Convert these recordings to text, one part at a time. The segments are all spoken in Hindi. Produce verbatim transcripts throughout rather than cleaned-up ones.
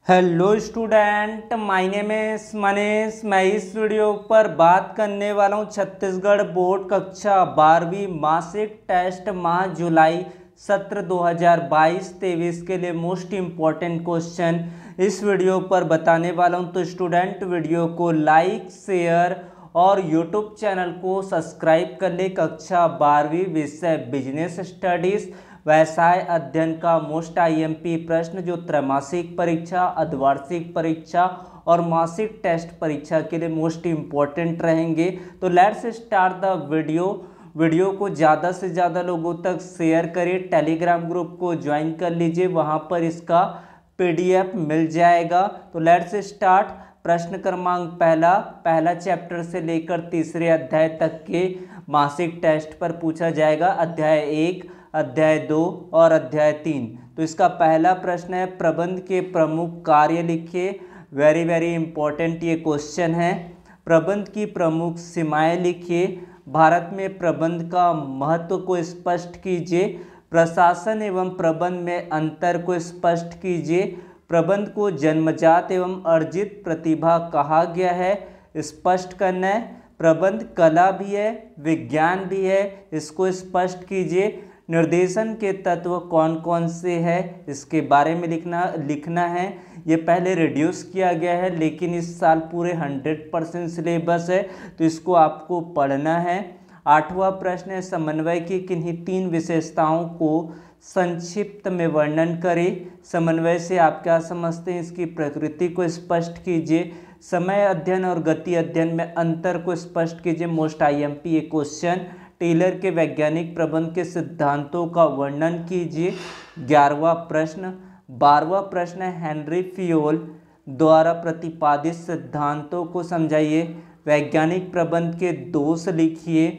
Hello student, my name is Manish. मैं इस वीडियो पर बात करने वाला हूँ छत्तीसगढ़ बोर्ड कक्षा बारहवीं मासिक टेस्ट माह जुलाई सत्र दो हज़ार बाईस तेईस के लिए मोस्ट इम्पॉर्टेंट क्वेश्चन इस वीडियो पर बताने वाला हूँ। तो स्टूडेंट वीडियो को लाइक शेयर और यूट्यूब चैनल को सब्सक्राइब कर ले। कक्षा बारहवीं विषय बिजनेस स्टडीज़ व्यवसाय अध्ययन का मोस्ट आईएमपी प्रश्न जो त्रैमासिक परीक्षा, अर्धवार्षिक परीक्षा और मासिक टेस्ट परीक्षा के लिए मोस्ट इम्पॉर्टेंट रहेंगे। तो let's start the video. Video को ज़्यादा से ज़्यादा लोगों तक शेयर करिए। टेलीग्राम ग्रुप को ज्वाइन कर लीजिए, वहाँ पर इसका पीडीएफ मिल जाएगा। तो लेट्स स्टार्ट। प्रश्न क्रमांक पहला पहला चैप्टर से लेकर तीसरे अध्याय तक के मासिक टेस्ट पर पूछा जाएगा। अध्याय एक, अध्याय दो और अध्याय तीन। तो इसका पहला प्रश्न है, प्रबंध के प्रमुख कार्य लिखिए। वेरी वेरी इंपॉर्टेंट ये क्वेश्चन है। प्रबंध की प्रमुख सीमाएं लिखिए। भारत में प्रबंध का महत्व को स्पष्ट कीजिए। प्रशासन एवं प्रबंध में अंतर को स्पष्ट कीजिए। प्रबंध को जन्मजात एवं अर्जित प्रतिभा कहा गया है, स्पष्ट करना है। प्रबंध कला भी है, विज्ञान भी है, इसको स्पष्ट कीजिए। निर्देशन के तत्व कौन कौन से हैं, इसके बारे में लिखना लिखना है। ये पहले रिड्यूस किया गया है, लेकिन इस साल पूरे हंड्रेड परसेंट सिलेबस है, तो इसको आपको पढ़ना है। आठवां प्रश्न है, समन्वय की किन्हीं तीन विशेषताओं को संक्षिप्त में वर्णन करें। समन्वय से आप क्या समझते हैं, इसकी प्रकृति को स्पष्ट कीजिए। समय अध्ययन और गति अध्ययन में अंतर को स्पष्ट कीजिए। मोस्ट आईएमपी ये क्वेश्चन। टेलर के वैज्ञानिक प्रबंध के सिद्धांतों का वर्णन कीजिए। ग्यारहवां प्रश्न। बारहवां प्रश्न है, हेनरी फियोल द्वारा प्रतिपादित सिद्धांतों को समझाइए। वैज्ञानिक प्रबंध के दोष लिखिए।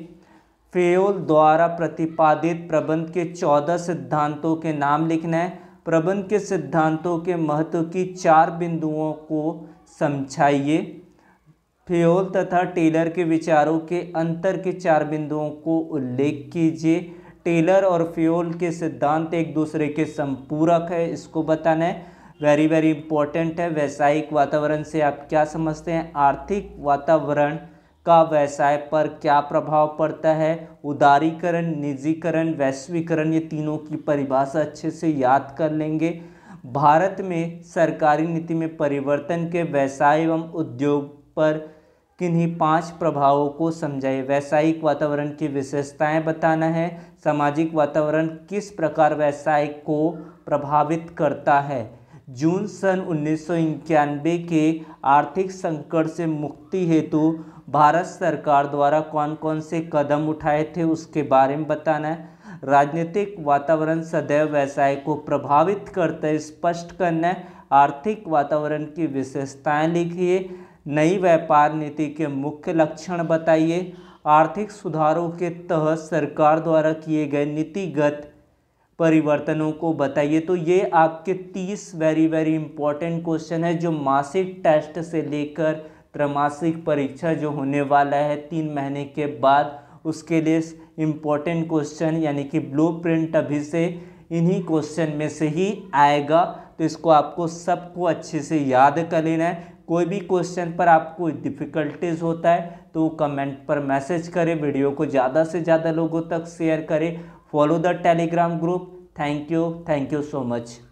फियोल द्वारा प्रतिपादित प्रबंध के चौदह सिद्धांतों के नाम लिखना है। प्रबंध के सिद्धांतों के महत्व की चार बिंदुओं को समझाइए। फियोल तथा टेलर के विचारों के अंतर के चार बिंदुओं को उल्लेख कीजिए। टेलर और फियोल के सिद्धांत एक दूसरे के संपूरक है, इसको बताना है। वेरी वेरी इंपॉर्टेंट है। व्यावसायिक वातावरण से आप क्या समझते हैं, आर्थिक वातावरण का व्यवसाय पर क्या प्रभाव पड़ता है। उदारीकरण, निजीकरण, वैश्वीकरण, ये तीनों की परिभाषा अच्छे से याद कर लेंगे। भारत में सरकारी नीति में परिवर्तन के व्यवसाय एवं उद्योग पर किन्हीं पांच प्रभावों को समझाइए। व्यावसायिक वातावरण की विशेषताएं बताना है। सामाजिक वातावरण किस प्रकार व्यवसाय को प्रभावित करता है। जून सन उन्नीस सौ इक्यानवे के आर्थिक संकट से मुक्ति हेतु भारत सरकार द्वारा कौन कौन से कदम उठाए थे, उसके बारे में बताना है। राजनीतिक वातावरण सदैव व्यवसाय को प्रभावित करता है, स्पष्ट करना है। आर्थिक वातावरण की विशेषताएं लिखिए। नई व्यापार नीति के मुख्य लक्षण बताइए। आर्थिक सुधारों के तहत सरकार द्वारा किए गए नीतिगत परिवर्तनों को बताइए। तो ये आपके तीस वेरी वेरी इंपॉर्टेंट क्वेश्चन है जो मासिक टेस्ट से लेकर त्रैमासिक परीक्षा जो होने वाला है तीन महीने के बाद, उसके लिए इम्पोर्टेंट क्वेश्चन यानी कि ब्लूप्रिंट अभी से इन्हीं क्वेश्चन में से ही आएगा। तो इसको आपको सबको अच्छे से याद कर लेना है। कोई भी क्वेश्चन पर आपको डिफ़िकल्टीज होता है तो कमेंट पर मैसेज करें। वीडियो को ज़्यादा से ज़्यादा लोगों तक शेयर करें। Follow the Telegram group. Thank you thank you so much.